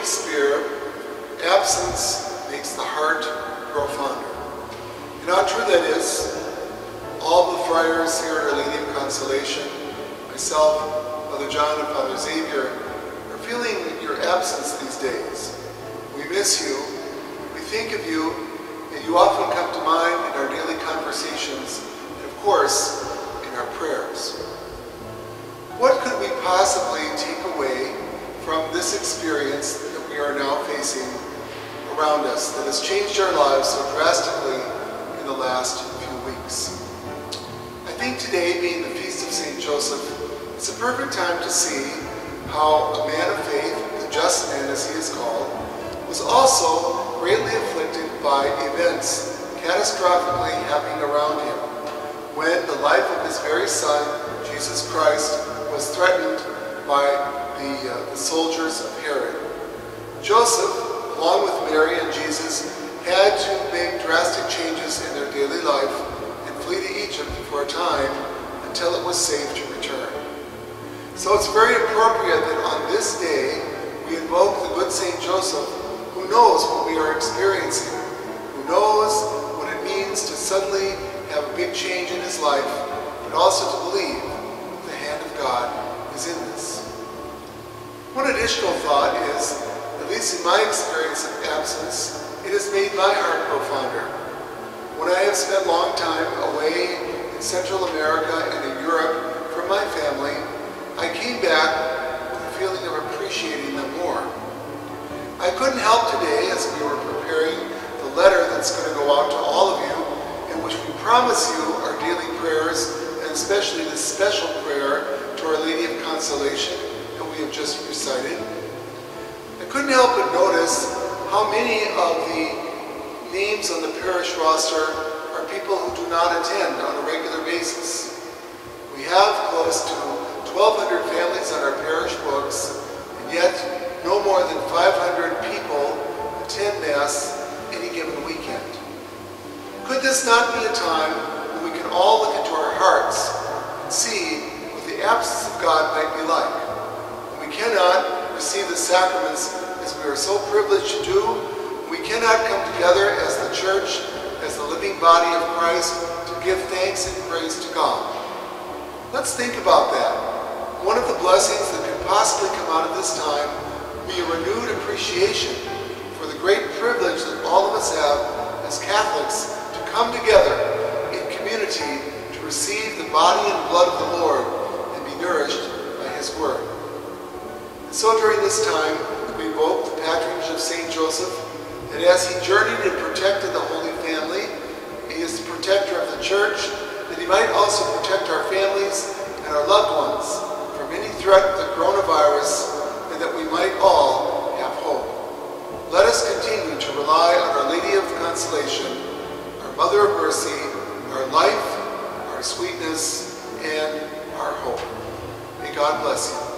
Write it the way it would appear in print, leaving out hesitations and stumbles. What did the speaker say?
Shakespeare, absence makes the heart grow fonder. And how true that is. All the friars here at Our Lady of Consolation, myself, Father John, and Father Xavier, are feeling your absence these days. We miss you, we think of you, and you often come to mind in our daily conversations, and of course, in our prayers. What could we possibly take away from this experience that we are now facing around us that has changed our lives so drastically in the last few weeks? I think today, being the Feast of St. Joseph, it's a perfect time to see how a man of faith, a just man as he is called, was also greatly afflicted by events catastrophically happening around him when the life of his very son, Jesus Christ, was threatened by the soldiers of Herod. Joseph, along with Mary and Jesus, had to make drastic changes in their daily life and flee to Egypt for a time until it was safe to return. So it's very appropriate that on this day we invoke the good Saint Joseph, who knows what we are experiencing, who knows what it means to suddenly have a big change in his life, but also to believe the hand of God is in this. One additional thought is, at least in my experience of absence, it has made my heart grow fonder. When I have spent a long time away in Central America and in Europe from my family, I came back with a feeling of appreciating them more. I couldn't help today, as we were preparing the letter that's going to go out to all of you, in which we promise you our daily prayers, and especially this special prayer to Our Lady of Consolation that we have just recited. I couldn't help but notice how many of the names on the parish roster are people who do not attend on a regular basis. We have close to 1,200 families on our parish books, and yet no more than 500 people attend Mass any given weekend. Could this not be a time when we can all look into our hearts and see what the absence of God might be like? When we cannot receive the sacraments as we are so privileged to do, we cannot come together as the Church, as the living body of Christ, to give thanks and praise to God. Let's think about that. One of the blessings that could possibly come out of this time will be a renewed appreciation for the great privilege that all of us have as Catholics to come together in community to receive the body and blood of the Lord and be nourished by His Word. And so during this time, we invoke the patronage of St. Joseph, that as he journeyed and protected the Holy Family, he is the protector of the Church, that he might also protect our families and our loved ones from any threat of the coronavirus, and that we might all have hope. Let us continue to rely on Our Lady of Consolation, our Mother of Mercy, our life, our sweetness, and our hope. May God bless you.